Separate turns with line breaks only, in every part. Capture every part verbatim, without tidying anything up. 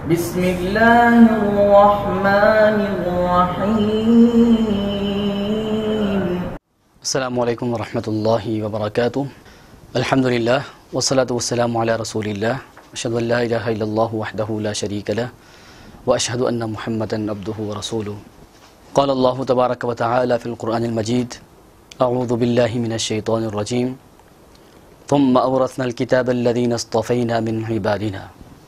بسم الله الرحمن الرحيم.
السلام علیکم ورحمۃ اللہ وبرکاتہ. الحمد للہ والصلاة والسلام علی رسول اللہ. اشہد ان لا الہ الا اللہ وحدہ لا شریک لہ واشہد ان محمدا عبدہ ورسولہ. قال اللہ تبارک وتعالی فی القرآن المجید اعوذ باللہ من الشیطان الرجیم ثم اورثنا الكتاب الذین اصطفینا من عبادنا.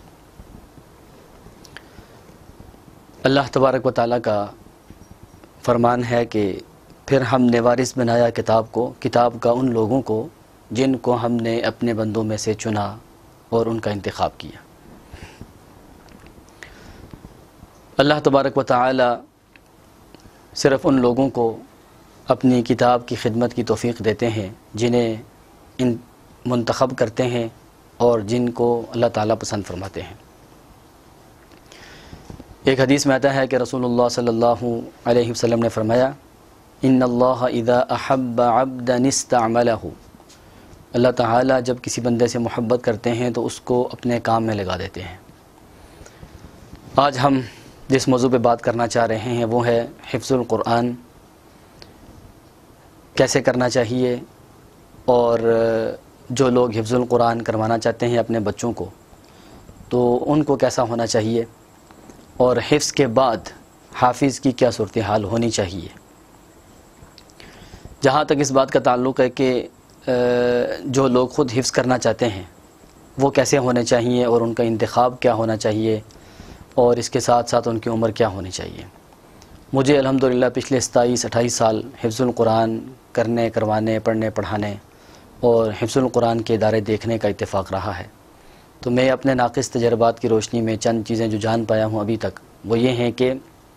اللہ تبارک و تعالیٰ کا فرمان ہے کہ پھر ہم نے وارث بنایا کتاب کو کتاب کا ان لوگوں کو جن کو ہم نے اپنے بندوں میں سے چنا اور ان کا انتخاب کیا. اللہ تبارک و تعالیٰ صرف ان لوگوں کو اپنی کتاب کی خدمت کی توفیق دیتے ہیں جنہیں ان منتخب کرتے ہیں اور جن کو اللہ تعالیٰ پسند فرماتے ہیں. ایک حدیث میں آتا ہے کہ رسول اللہ صلی اللہ علیہ وسلم نے فرمایا ان اللہ اذا احب عبدا استعملہ. اللہ تعالیٰ جب کسی بندے سے محبت کرتے ہیں تو اس کو اپنے کام میں لگا دیتے ہیں. آج ہم جس موضوع پہ بات کرنا چاہ رہے ہیں وہ ہے حفظ القرآن کیسے کرنا چاہیے، اور جو لوگ حفظ القرآن کروانا چاہتے ہیں اپنے بچوں کو تو ان کو کیسا ہونا چاہیے، اور حفظ کے بعد حافظ کی کیا صورتحال ہونی چاہیے. جہاں تک اس بات کا تعلق ہے کہ جو لوگ خود حفظ کرنا چاہتے ہیں وہ کیسے ہونے چاہیے اور ان کا انتخاب کیا ہونا چاہیے، اور اس کے ساتھ ساتھ ان کی عمر کیا ہونی چاہیے. مجھے الحمدللہ پچھلے ستائیس اٹھائیس سال حفظ القرآن کرنے کروانے پڑھنے پڑھانے اور حفظ القرآن کے ادارے دیکھنے کا اتفاق رہا ہے. تو میں اپنے ناقص تجربات کی روشنی میں چند چیزیں جو جان پایا ہوں ابھی تک وہ یہ ہیں کہ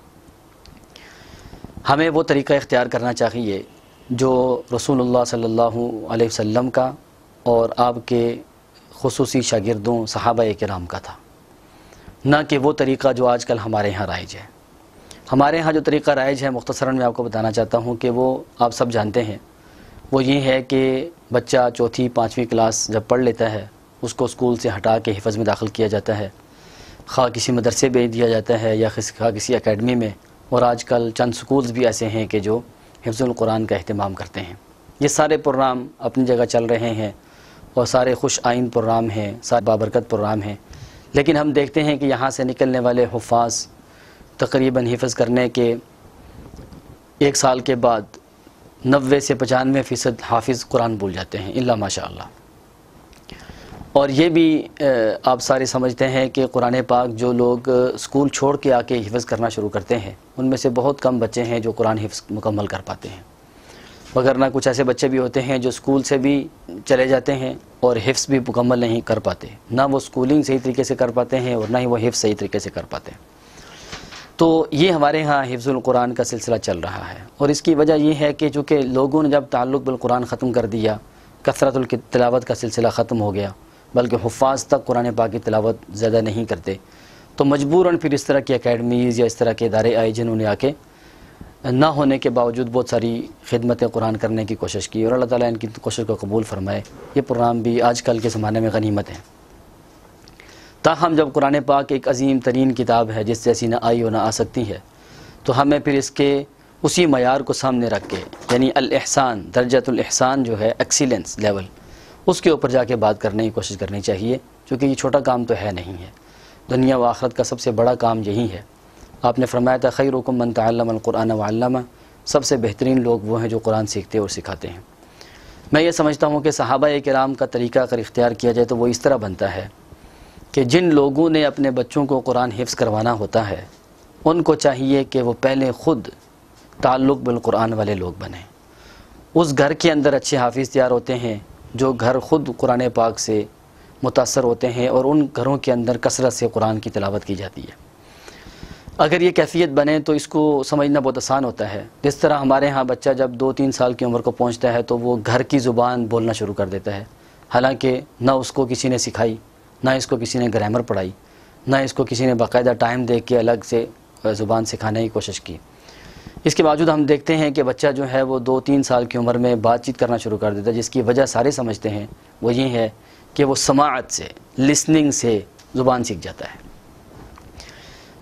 ہمیں وہ طریقہ اختیار کرنا چاہیے جو رسول اللہ صلی اللہ علیہ وسلم کا اور آپ کے خصوصی شاگردوں صحابہ کرام کا تھا، نہ کہ وہ طریقہ جو آج کل ہمارے ہاں رائج ہے. ہمارے ہاں جو طریقہ رائج ہے مختصراً میں آپ کو بتانا چاہتا ہوں کہ وہ آپ سب جانتے ہیں. وہ یہ ہے کہ بچہ چوتھی پانچویں کلاس جب پڑھ لیتا ہے اس کو اسکول سے ہٹا کے حفظ میں داخل کیا جاتا ہے، خواہ کسی مدرسے بھیج دیا جاتا ہے یا خواہ کسی اکیڈمی میں. اور آج کل چند سکولز بھی ایسے ہیں کہ جو حفظ القرآن کا اہتمام کرتے ہیں. یہ سارے پروگرام اپنی جگہ چل رہے ہیں اور سارے خوش آئند پروگرام ہیں، سارے بابرکت پروگرام ہیں، لیکن ہم دیکھتے ہیں کہ یہاں سے نکلنے والے حفاظ تقریباً حفظ کرنے کے ایک سال کے بعد نوے سے پچانوے فیصد حافظ قرآن بھول جاتے ہیں الا ماشاء اللہ. اور یہ بھی آپ سارے سمجھتے ہیں کہ قرآن پاک جو لوگ اسکول چھوڑ کے آ کے حفظ کرنا شروع کرتے ہیں ان میں سے بہت کم بچے ہیں جو قرآن حفظ مکمل کر پاتے ہیں، وگرنہ کچھ ایسے بچے بھی ہوتے ہیں جو اسکول سے بھی چلے جاتے ہیں اور حفظ بھی مکمل نہیں کر پاتے. نہ وہ اسکولنگ صحیح طریقے سے کر پاتے ہیں اور نہ ہی وہ حفظ صحیح طریقے سے کر پاتے ہیں. تو یہ ہمارے ہاں حفظ القرآن کا سلسلہ چل رہا ہے، اور اس کی وجہ یہ ہے کہ چونکہ لوگوں نے جب تعلق بالقرآن ختم کر دیا، کثرت التلاوت کا سلسلہ ختم ہو گیا، بلکہ حفاظ تک قرآن پاک کی تلاوت زیادہ نہیں کرتے، تو مجبوراً پھر اس طرح کی اکیڈمیز یا اس طرح کے ادارے آئے جنہوں نے آ کے نہ ہونے کے باوجود بہت ساری خدمت قرآن کرنے کی کوشش کی، اور اللہ تعالیٰ ان کی کوشش کو قبول فرمائے. یہ پروگرام بھی آج کل کے زمانے میں غنیمت ہے. تاہم جب قرآن پاک ایک عظیم ترین کتاب ہے جس جیسی نہ آئی اور نہ آ سکتی ہے، تو ہمیں پھر اس کے اسی معیار کو سامنے رکھ کے، یعنی الاحسان، درجۃ الاحسان جو ہے ایکسیلنس لیول، اس کے اوپر جا کے بات کرنے کی کوشش کرنی چاہیے، کیونکہ یہ چھوٹا کام تو ہے نہیں ہے. دنیا و آخرت کا سب سے بڑا کام یہی ہے. آپ نے فرمایا تھا خیرکم من تعلم القرآن وعلمہ، سب سے بہترین لوگ وہ ہیں جو قرآن سیکھتے اور سکھاتے ہیں. میں یہ سمجھتا ہوں کہ صحابہ کرام کا طریقہ اگر اختیار کیا جائے تو وہ اس طرح بنتا ہے کہ جن لوگوں نے اپنے بچوں کو قرآن حفظ کروانا ہوتا ہے ان کو چاہیے کہ وہ پہلے خود تعلق بالقرآن والے لوگ بنیں. اس گھر کے اندر اچھے حافظ تیار ہوتے ہیں جو گھر خود قرآن پاک سے متاثر ہوتے ہیں، اور ان گھروں کے اندر کثرت سے قرآن کی تلاوت کی جاتی ہے. اگر یہ کیفیت بنے تو اس کو سمجھنا بہت آسان ہوتا ہے. جس طرح ہمارے ہاں بچہ جب دو تین سال کی عمر کو پہنچتا ہے تو وہ گھر کی زبان بولنا شروع کر دیتا ہے، حالانکہ نہ اس کو کسی نے سکھائی، نہ اس کو کسی نے گرامر پڑھائی، نہ اس کو کسی نے باقاعدہ ٹائم دے کے الگ سے زبان سکھانے کی کوشش کی. اس کے باوجود ہم دیکھتے ہیں کہ بچہ جو ہے وہ دو تین سال کی عمر میں بات چیت کرنا شروع کر دیتا ہے، جس کی وجہ سارے سمجھتے ہیں وہ یہ ہے کہ وہ سماعت سے، لسننگ سے زبان سیکھ جاتا ہے.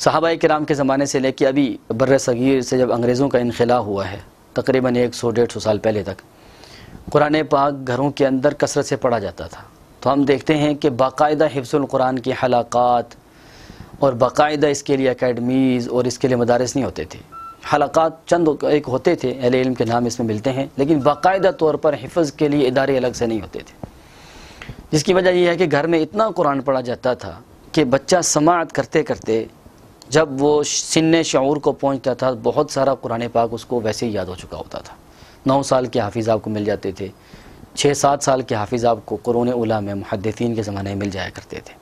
صحابہ کرام کے زمانے سے لے کے ابھی بر صغیر سے جب انگریزوں کا انخلا ہوا ہے تقریباً ایک سو ڈیڑھ سو سال پہلے تک قرآن پاک گھروں کے اندر کثرت سے پڑھا جاتا تھا. تو ہم دیکھتے ہیں کہ باقاعدہ حفظ القرآن کی حلقات اور باقاعدہ اس کے لیے اکیڈمیز اور اس کے لیے مدارس نہیں ہوتے تھے. حلقات چند ایک ہوتے تھے، اہل علم کے نام اس میں ملتے ہیں، لیکن باقاعدہ طور پر حفظ کے لیے ادارے الگ سے نہیں ہوتے تھے. جس کی وجہ یہ ہے کہ گھر میں اتنا قرآن پڑھا جاتا تھا کہ بچہ سماعت کرتے کرتے جب وہ سن شعور کو پہنچتا تھا بہت سارا قرآن پاک اس کو ویسے ہی یاد ہو چکا ہوتا تھا. نو سال کے حافظ آپ کو مل جاتے تھے، چھ سات سال کے حافظ آپ کو قرون اولیٰ میں محدثین کے زمانے میں مل جایا کرتے تھے.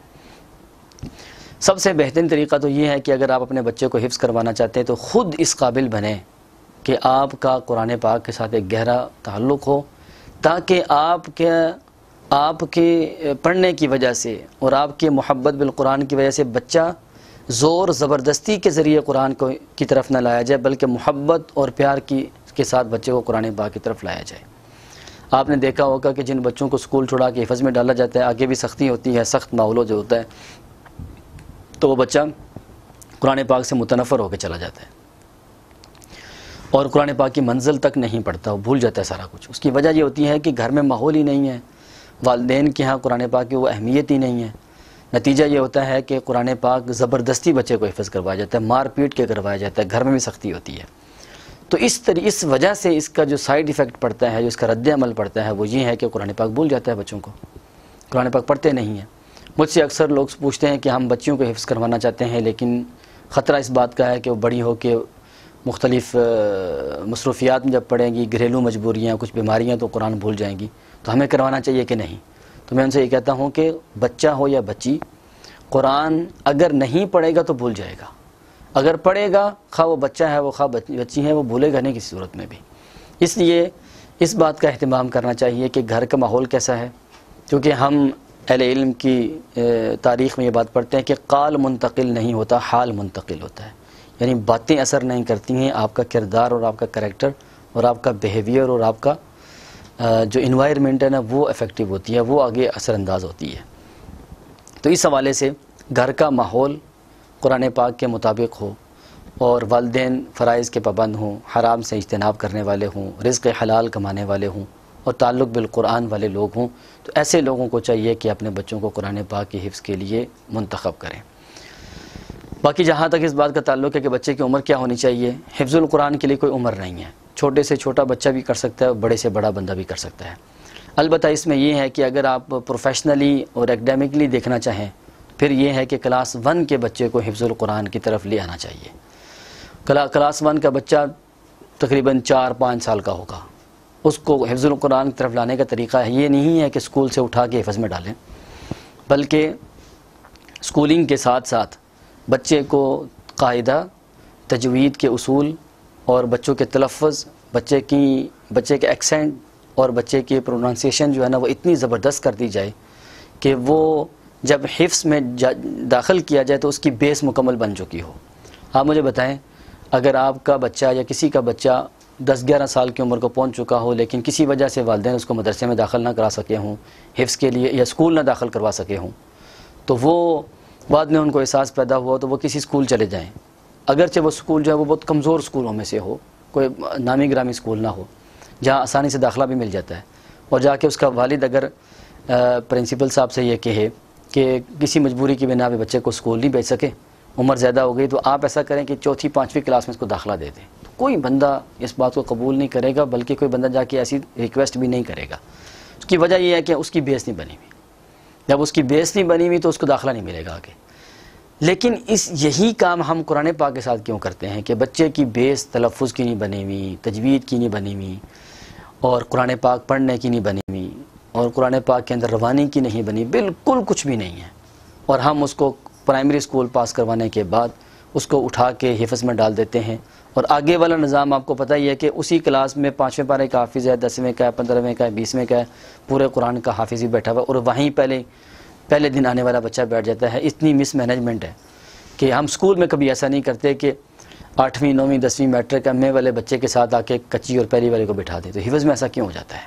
سب سے بہترین طریقہ تو یہ ہے کہ اگر آپ اپنے بچے کو حفظ کروانا چاہتے ہیں تو خود اس قابل بنیں کہ آپ کا قرآن پاک کے ساتھ ایک گہرا تعلق ہو، تاکہ آپ کے آپ کے پڑھنے کی وجہ سے اور آپ کے محبت بالقرآن کی وجہ سے بچہ زور زبردستی کے ذریعے قرآن کو کی طرف نہ لایا جائے، بلکہ محبت اور پیار کی کے ساتھ بچے کو قرآن پاک کی طرف لایا جائے. آپ نے دیکھا ہوگا کہ جن بچوں کو اسکول چھڑا کے حفظ میں ڈالا جاتا ہے آگے بھی سختی ہوتی ہے، سخت ماحول جو ہوتا ہے تو وہ بچہ قرآن پاک سے متنفر ہو کے چلا جاتا ہے اور قرآن پاک کی منزل تک نہیں پڑھتا، وہ بھول جاتا ہے سارا کچھ. اس کی وجہ یہ ہوتی ہے کہ گھر میں ماحول ہی نہیں ہے، والدین کے ہاں قرآن پاک کی وہ اہمیت ہی نہیں ہے. نتیجہ یہ ہوتا ہے کہ قرآن پاک زبردستی بچے کو حفظ کروایا جاتا ہے، مار پیٹ کے کروایا جاتا ہے، گھر میں بھی سختی ہوتی ہے. تو اس طرح اس وجہ سے اس کا جو سائیڈ ایفیکٹ پڑتا ہے، جو اس کا رد عمل پڑتا ہے وہ یہ ہے کہ قرآن پاک بھول جاتا ہے بچوں کو، قرآن پاک پڑھتے نہیں ہیں. مجھ سے اکثر لوگ پوچھتے ہیں کہ ہم بچیوں کو حفظ کروانا چاہتے ہیں لیکن خطرہ اس بات کا ہے کہ وہ بڑی ہو کے مختلف مصروفیات میں جب پڑھیں گی، گھریلو مجبوریاں، کچھ بیماریاں، تو قرآن بھول جائیں گی. تو ہمیں کروانا چاہیے کہ نہیں؟ تو میں ان سے یہ کہتا ہوں کہ بچہ ہو یا بچی، قرآن اگر نہیں پڑھے گا تو بھول جائے گا. اگر پڑھے گا، خواہ وہ بچہ ہے وہ خواہ بچی ہے، وہ بھولے گا نہیں کسی صورت میں بھی. اس لیے اس بات کا اہتمام کرنا چاہیے کہ گھر کا ماحول کیسا ہے، کیونکہ ہم اہل علم کی تاریخ میں یہ بات پڑھتے ہیں کہ قال منتقل نہیں ہوتا، حال منتقل ہوتا ہے. یعنی باتیں اثر نہیں کرتی ہیں، آپ کا کردار اور آپ کا کریکٹر اور آپ کا بیہیویئر اور آپ کا جو انوائرمنٹ ہے نا وہ افیکٹو ہوتی ہے، وہ آگے اثر انداز ہوتی ہے. تو اس حوالے سے گھر کا ماحول قرآن پاک کے مطابق ہو اور والدین فرائض کے پابند ہوں، حرام سے اجتناب کرنے والے ہوں، رزق حلال کمانے والے ہوں اور تعلق بالقرآن والے لوگ ہوں، تو ایسے لوگوں کو چاہیے کہ اپنے بچوں کو قرآن پاک کی حفظ کے لیے منتخب کریں. باقی جہاں تک اس بات کا تعلق ہے کہ بچے کی عمر کیا ہونی چاہیے، حفظ القرآن کے لیے کوئی عمر نہیں ہے. چھوٹے سے چھوٹا بچہ بھی کر سکتا ہے، بڑے سے بڑا بندہ بھی کر سکتا ہے. البتہ اس میں یہ ہے کہ اگر آپ پروفیشنلی اور ایکڈیمکلی دیکھنا چاہیں پھر یہ ہے کہ کلاس ون کے بچے کو حفظ القرآن کی طرف لے آنا چاہیے. کلاس ون کا بچہ تقریباً چار پانچ سال کا ہوگا، اس کو حفظ القرآن کی طرف لانے کا طریقہ ہے یہ نہیں ہے کہ اسکول سے اٹھا کے حفظ میں ڈالیں، بلکہ اسکولنگ کے ساتھ ساتھ بچے کو قاعدہ، تجوید کے اصول اور بچوں کے تلفظ، بچے کی بچے کے ایکسنٹ اور بچے کی پروننسیشن جو ہے نا وہ اتنی زبردست کر دی جائے کہ وہ جب حفظ میں داخل کیا جائے تو اس کی بیس مکمل بن چکی ہو. آپ مجھے بتائیں اگر آپ کا بچہ یا کسی کا بچہ دس گیارہ سال کی عمر کو پہنچ چکا ہو لیکن کسی وجہ سے والدین اس کو مدرسے میں داخل نہ کرا سکے ہوں حفظ کے لیے یا اسکول نہ داخل کروا سکے ہوں، تو وہ بعد میں ان کو احساس پیدا ہوا تو وہ کسی اسکول چلے جائیں، اگرچہ وہ اسکول جو ہے وہ بہت کمزور اسکولوں میں سے ہو، کوئی نامی گرامی اسکول نہ ہو جہاں آسانی سے داخلہ بھی مل جاتا ہے، اور جا کے اس کا والد اگر پرنسپل صاحب سے یہ کہے کہ کسی مجبوری کی بنا پہ بچے کو اسکول نہیں بھیج سکے، عمر زیادہ ہو گئی، تو آپ ایسا کریں کہ چوتھی پانچویں کلاس میں اس کو داخلہ دے دیں. تو کوئی بندہ اس بات کو قبول نہیں کرے گا، بلکہ کوئی بندہ جا کے ایسی ریکویسٹ بھی نہیں کرے گا. اس کی وجہ یہ ہے کہ اس کی بیس نہیں بنی ہوئی. جب اس کی بیس نہیں بنی ہوئی تو اس کو داخلہ نہیں ملے گا آگے. لیکن اس یہی کام ہم قرآن پاک کے ساتھ کیوں کرتے ہیں کہ بچے کی بیس تلفظ کی نہیں بنی ہوئی، تجوید کی نہیں بنی ہوئی، اور قرآن پاک پڑھنے کی نہیں بنی ہوئی، اور قرآن پاک کے اندر روانی کی نہیں بنی، بالکل کچھ بھی نہیں ہے، اور ہم اس کو پرائمری اسکول پاس کروانے کے بعد اس کو اٹھا کے حفظ میں ڈال دیتے ہیں. اور آگے والا نظام آپ کو پتہ ہی ہے کہ اسی کلاس میں پانچویں پارے کا حافظ ہے، دسویں کا ہے، پندرہویں کا ہے، بیسویں کا ہے، پورے قرآن کا حافظ ہی بیٹھا ہوا ہے، اور وہیں پہلے پہلے دن آنے والا بچہ بیٹھ جاتا ہے. اتنی مس مینجمنٹ ہے کہ ہم اسکول میں کبھی ایسا نہیں کرتے کہ آٹھویں نویں دسویں میٹرک ایم اے والے بچے کے ساتھ آ کے کچی اور پہلی والے کو بٹھا دیں. تو حفظ میں ایسا کیوں ہو جاتا ہے؟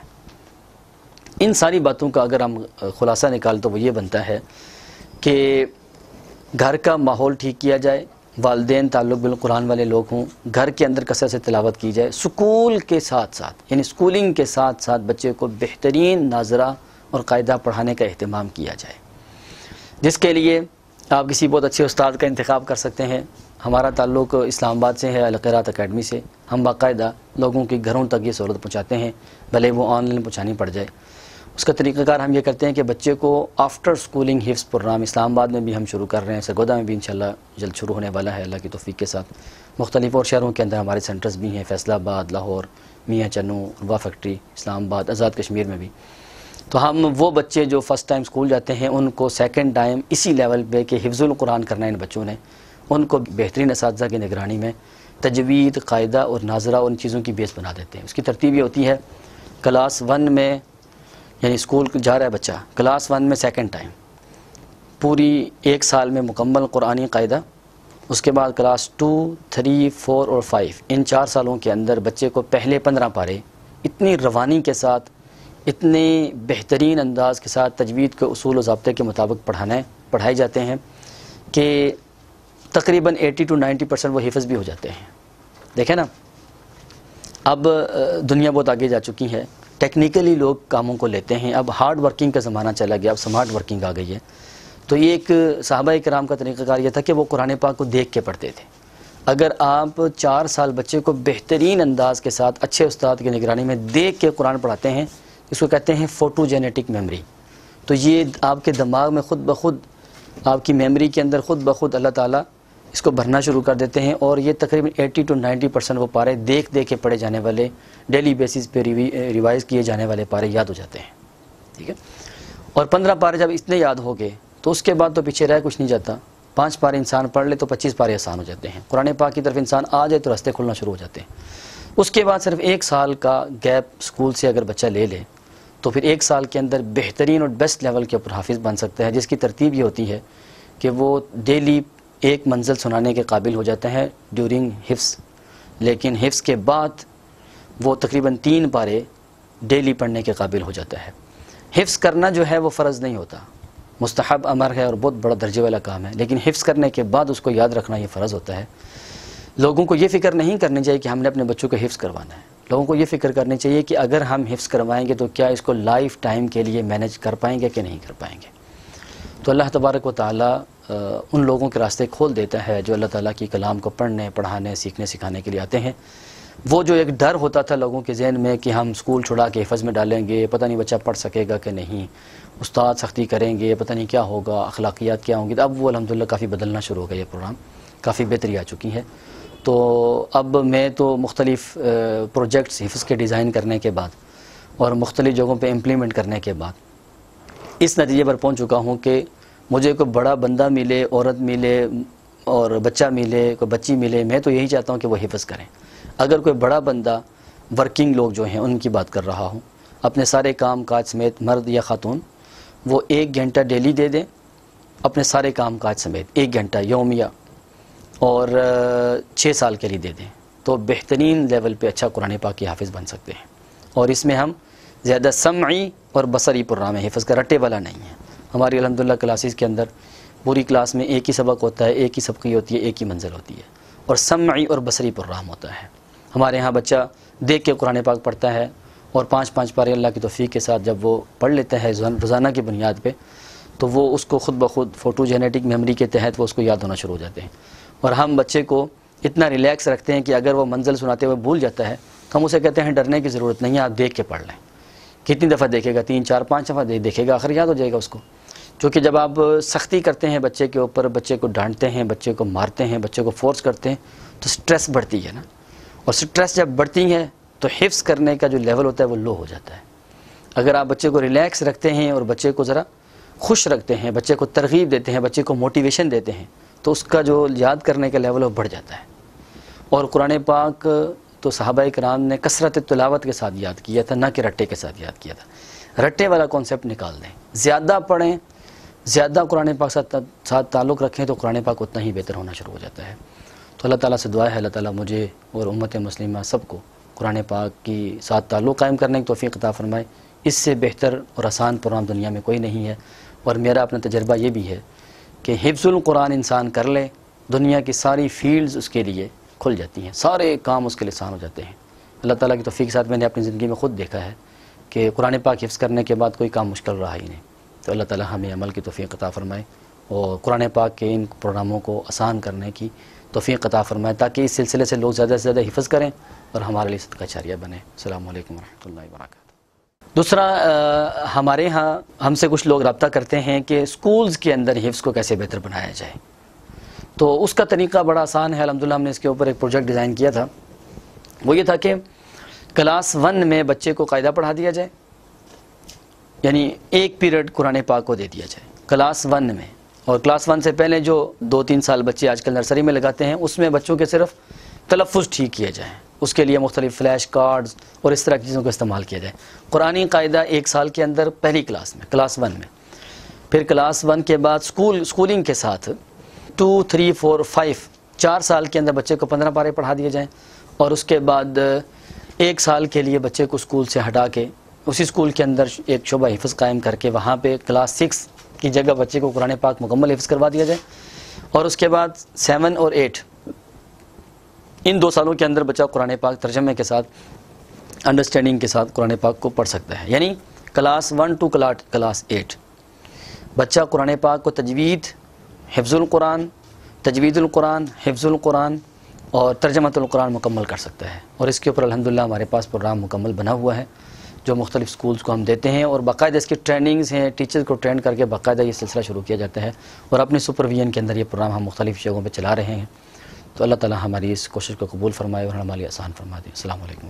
ان ساری باتوں کا اگر ہم خلاصہ نکال تو وہ یہ بنتا ہے کہ گھر کا ماحول ٹھیک کیا جائے، والدین تعلق بالقرآن والے لوگ ہوں، گھر کے اندر کثرت سے تلاوت کی جائے، سکول کے ساتھ ساتھ یعنی سکولنگ کے ساتھ ساتھ بچے کو بہترین ناظرہ اور قاعدہ پڑھانے کا اہتمام کیا جائے، جس کے لیے آپ کسی بہت اچھے استاد کا انتخاب کر سکتے ہیں۔ ہمارا تعلق اسلام آباد سے ہے، القراءت اکیڈمی سے، ہم باقاعدہ لوگوں کے گھروں تک یہ سہولت پہنچاتے ہیں، بھلے وہ آن لائن پہنچانی پڑ جائے۔ اس کا طریقہ کار ہم یہ کرتے ہیں کہ بچے کو آفٹر سکولنگ حفظ پروگرام اسلام آباد میں بھی ہم شروع کر رہے ہیں، سرگودا میں بھی انشاءاللہ جلد شروع ہونے والا ہے اللہ کی توفیق کے ساتھ۔ مختلف اور شہروں کے اندر ہمارے سینٹرز بھی ہیں، فیصل آباد، لاہور، میاں چنو، روا فیکٹری، اسلام آباد، آزاد کشمیر میں بھی۔ تو ہم وہ بچے جو فرسٹ ٹائم سکول جاتے ہیں ان کو سیکنڈ ٹائم اسی لیول پہ کہ حفظ القرآن کرنا ہے ان بچوں نے، ان کو بہترین اساتذہ کی نگرانی میں تجوید، قاعدہ اور ناظرہ اور ان چیزوں کی بیس بنا دیتے ہیں۔ اس کی ترتیب یہ ہوتی ہے، کلاس ون میں یعنی اسکول جا رہا ہے بچہ، کلاس ون میں سیکنڈ ٹائم پوری ایک سال میں مکمل قرآنی قاعدہ، اس کے بعد کلاس ٹو، تھری، فور اور فائیو، ان چار سالوں کے اندر بچے کو پہلے پندرہ پارے اتنی روانی کے ساتھ، اتنے بہترین انداز کے ساتھ تجوید کے اصول و ضابطے کے مطابق پڑھانے پڑھائے جاتے ہیں کہ تقریباً ایٹی ٹو نائنٹی پرسنٹ وہ حفظ بھی ہو جاتے ہیں۔ دیکھیں نا، اب دنیا بہت آگے جا چکی ہے، ٹیکنیکلی لوگ کاموں کو لیتے ہیں، اب ہارڈ ورکنگ کا زمانہ چلا گیا، اب سمارٹ ورکنگ آ گئی ہے۔ تو یہ ایک صحابہ کرام کا طریقہ کار یہ تھا کہ وہ قرآن پاک کو دیکھ کے پڑھتے تھے۔ اگر آپ چار سال بچے کو بہترین انداز کے ساتھ اچھے استاد کی نگرانی میں دیکھ کے قرآن پڑھاتے ہیں، اس کو کہتے ہیں فوٹو جینیٹک میموری۔ تو یہ آپ کے دماغ میں خود بخود، آپ کی میموری کے اندر خود بخود اللہ تعالیٰ اس کو بھرنا شروع کر دیتے ہیں، اور یہ تقریباً ایٹی ٹو نائنٹی پرسنٹ وہ پارے دیکھ دیکھ کے پڑھے جانے والے، ڈیلی بیسس پہ ریوائز کیے جانے والے پارے یاد ہو جاتے ہیں، ٹھیک ہے۔ اور پندرہ پارے جب اتنے یاد ہو گئے تو اس کے بعد تو پیچھے رہ کچھ نہیں جاتا، پانچ پارے انسان پڑھ لے تو پچیس پارے آسان ہو جاتے ہیں، قرآن پاک کی طرف انسان آ جائے تو راستے کھلنا شروع ہو جاتے ہیں۔ اس کے بعد صرف ایک سال کا گیپ اسکول سے اگر بچہ لے لے تو پھر ایک سال کے اندر بہترین اور بیسٹ لیول کے اوپر حافظ بن سکتا ہے، جس کی ترتیب یہ ہوتی ہے کہ وہ ڈیلی ایک منزل سنانے کے قابل ہو جاتا ہے ڈیورنگ حفظ، لیکن حفظ کے بعد وہ تقریباً تین پارے ڈیلی پڑھنے کے قابل ہو جاتا ہے۔ حفظ کرنا جو ہے وہ فرض نہیں ہوتا، مستحب امر ہے اور بہت بڑا درجے والا کام ہے، لیکن حفظ کرنے کے بعد اس کو یاد رکھنا یہ فرض ہوتا ہے۔ لوگوں کو یہ فکر نہیں کرنی چاہیے کہ ہم نے اپنے بچوں کو حفظ کروانا ہے، لوگوں کو یہ فکر کرنی چاہیے کہ اگر ہم حفظ کروائیں گے تو کیا اس کو لائف ٹائم کے لیے مینیج کر پائیں گے کہ نہیں کر پائیں گے۔ تو اللہ تبارک و تعالیٰ ان لوگوں کے راستے کھول دیتا ہے جو اللہ تعالیٰ کی کلام کو پڑھنے، پڑھانے، سیکھنے، سکھانے کے لیے آتے ہیں۔ وہ جو ایک ڈر ہوتا تھا لوگوں کے ذہن میں کہ ہم اسکول چھڑا کے حفظ میں ڈالیں گے، پتہ نہیں بچہ پڑھ سکے گا کہ نہیں، استاد سختی کریں گے، پتہ نہیں کیا ہوگا، اخلاقیات کیا ہوں گی، تو اب وہ الحمدللہ کافی بدلنا شروع ہو گیا، یہ پروگرام کافی بہتری آ چکی ہے۔ تو اب میں تو مختلف پروجیکٹس حفظ کے ڈیزائن کرنے کے بعد اور مختلف جگہوں پہ امپلیمنٹ کرنے کے بعد اس نتیجے پر پہنچ چکا ہوں کہ مجھے کوئی بڑا بندہ ملے، عورت ملے اور بچہ ملے، کوئی بچی ملے، میں تو یہی چاہتا ہوں کہ وہ حفظ کریں۔ اگر کوئی بڑا بندہ، ورکنگ لوگ جو ہیں ان کی بات کر رہا ہوں، اپنے سارے کام کاج سمیت، مرد یا خاتون، وہ ایک گھنٹہ ڈیلی دے دیں اپنے سارے کام کاج سمیت، ایک گھنٹہ یومیہ، اور چھ سال کے لیے دے دیں، تو بہترین لیول پہ اچھا قرآن پاک کی حافظ بن سکتے ہیں۔ اور اس میں ہم زیادہ سمعی اور بصری پروگرام ہے، حفظ کا رٹے والا نہیں ہے۔ ہماری الحمدللہ کلاسز کے اندر پوری کلاس میں ایک ہی سبق ہوتا ہے، ایک ہی سبقی ہوتی ہے، ایک ہی منزل ہوتی ہے، اور سمعی اور بصری پروگرام ہوتا ہے۔ ہمارے ہاں بچہ دیکھ کے قرآن پاک پڑھتا ہے، اور پانچ پانچ پارے اللہ کی توفیق کے ساتھ جب وہ پڑھ لیتا ہے روزانہ کی بنیاد پہ، تو وہ اس کو خود بخود فوٹو جینیٹک میموری کے تحت وہ اس کو یاد ہونا شروع ہو جاتے ہیں۔ اور ہم بچے کو اتنا ریلیکس رکھتے ہیں کہ اگر وہ منزل سناتے ہوئے بھول جاتا ہے تو ہم اسے کہتے ہیں ڈرنے کی ضرورت نہیں ہے، آپ دیکھ کے پڑھ لیں۔ کتنی دفعہ دیکھے گا؟ تین چار پانچ دفعہ دیکھے گا، آخر یاد ہو جائے گا اس کو۔ کیونکہ جب آپ سختی کرتے ہیں بچے کے اوپر، بچے کو ڈانٹتے ہیں، بچے کو مارتے ہیں، بچے کو فورس کرتے ہیں، تو سٹریس بڑھتی ہے نا، اور سٹریس جب بڑھتی ہے تو حفظ کرنے کا جو لیول ہوتا ہے وہ لو ہو جاتا ہے۔ اگر آپ بچے کو ریلیکس رکھتے ہیں اور بچے کو ذرا خوش رکھتے ہیں، بچے کو ترغیب دیتے ہیں، بچے کو موٹیویشن دیتے ہیں، تو اس کا جو یاد کرنے کا لیول ہے وہ بڑھ جاتا ہے۔ اور قرآن پاک تو صحابہ کرام نے کثرت تلاوت کے ساتھ یاد کیا تھا، نہ کہ رٹے کے ساتھ یاد کیا تھا۔ رٹے والا کانسیپٹ نکال دیں، زیادہ پڑھیں، زیادہ قرآن پاک ساتھ ساتھ تعلق رکھیں تو قرآن پاک اتنا ہی بہتر ہونا شروع ہو جاتا ہے۔ تو اللہ تعالیٰ سے دعا ہے اللہ تعالیٰ مجھے اور امت مسلمہ سب کو قرآن پاک کی ساتھ تعلق قائم کرنے کی توفیق عطا فرمائے۔ اس سے بہتر اور آسان پروگرام دنیا میں کوئی نہیں ہے، اور میرا اپنا تجربہ یہ بھی ہے کہ حفظ القرآن انسان کر لے، دنیا کی ساری فیلڈز اس کے لیے کھل جاتی ہیں، سارے کام اس کے لیے آسان ہو جاتے ہیں۔ اللہ تعالیٰ کی توفیق کے ساتھ میں نے اپنی زندگی میں خود دیکھا ہے کہ قرآن پاک حفظ کرنے کے بعد کوئی کام مشکل رہا ہی نہیں۔ تو اللہ تعالیٰ ہمیں عمل کی توفیق عطا فرمائے اور قرآن پاک کے ان پروگراموں کو آسان کرنے کی توفیق عطا فرمائے، تاکہ اس سلسلے سے لوگ زیادہ سے زیادہ حفظ کریں اور ہمارے لیے صدقہ جاریہ بنے۔ السلام علیکم ورحمۃ اللہ وبرکاتہ۔ دوسرا، ہمارے ہاں ہم سے کچھ لوگ رابطہ کرتے ہیں کہ سکولز کے اندر حفظ کو کیسے بہتر بنایا جائے۔ تو اس کا طریقہ بڑا آسان ہے، الحمدللہ ہم نے اس کے اوپر ایک پروجیکٹ ڈیزائن کیا تھا۔ وہ یہ تھا کہ کلاس ون میں بچے کو قاعدہ پڑھا دیا جائے، یعنی ایک پیریڈ قرآن پاک کو دے دیا جائے کلاس ون میں، اور کلاس ون سے پہلے جو دو تین سال بچے آج کل نرسری میں لگاتے ہیں اس میں بچوں کے صرف تلفظ ٹھیک کیے جائیں، اس کے لیے مختلف فلیش کارڈز اور اس طرح کی چیزوں کا استعمال کیا جائے۔ قرآنی قاعدہ ایک سال کے اندر پہلی کلاس میں، کلاس ون میں، پھر کلاس ون کے بعد اسکول اسکولنگ کے ساتھ ٹو تھری فور فائیو چار سال کے اندر بچے کو پندرہ پارے پڑھا دیے جائیں، اور اس کے بعد ایک سال کے لیے بچے کو اسکول سے ہٹا کے اسی اسکول کے اندر ایک شعبہ حفظ قائم کر کے وہاں پہ کلاس سکس کی جگہ بچے کو قرآن پاک مکمل حفظ کروا دیا جائے، اور اس کے بعد سیون اور ایٹ ان دو سالوں کے اندر بچہ قرآن پاک ترجمے کے ساتھ انڈرسٹینڈنگ کے ساتھ قرآن پاک کو پڑھ سکتا ہے۔ یعنی class one two class eight بچہ قرآن پاک کو تجوید، حفظ القرآن، تجوید القرآن، حفظ القرآن اور ترجمۃ القرآن مکمل کر سکتا ہے۔ اور اس کے اوپر الحمدللہ ہمارے پاس پروگرام مکمل بنا ہوا ہے جو مختلف سکولز کو ہم دیتے ہیں، اور باقاعدہ اس کی ٹریننگز ہیں، ٹیچرز کو ٹرین کر کے باقاعدہ یہ سلسلہ شروع کیا جاتا ہے، اور اپنے سپرویژن کے اندر یہ پروگرام ہم مختلف جگہوں پہ چلا رہے ہیں۔ تو اللہ تعالیٰ ہماری اس کوشش کو قبول فرمائے اور ہمارے لیے آسان فرما دے۔ السلام علیکم۔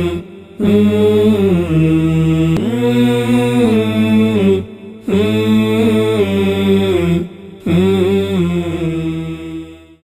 Mm-hmm.